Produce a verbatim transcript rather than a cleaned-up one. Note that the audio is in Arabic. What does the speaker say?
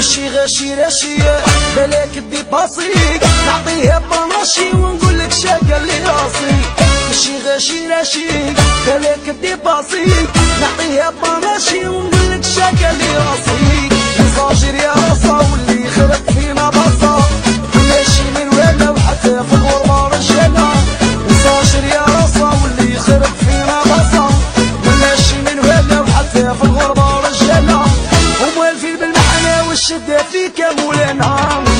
ماشي غاشي راشي بلاك ديباسيك نعطيها باناشي ونقولك شاقة اللي راسي. ماشي غاشي راشي بلاك ديباسيك نعطيها باناشي ونقولك شاقة اللي راسي. مصاجر يا راسا واللي خلق فينا بصا ماشي من ولا وحتى في الغربة رجالة. مصاجر يا راسا واللي خلق فينا بصا ماشي من ولا وحتى في الغربة رجالة. وموالفين بالمحنة والشدة فيك يا مولانا.